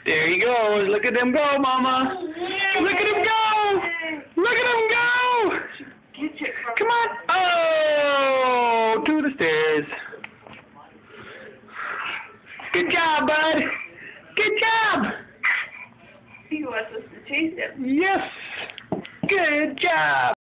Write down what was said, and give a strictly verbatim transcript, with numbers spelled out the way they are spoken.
There he goes. Look at him go, Mama. Look at him go. Look at him go. Come on. Oh, to the stairs. Good job, bud. Good job. He wants us to chase him. Yes. Good job.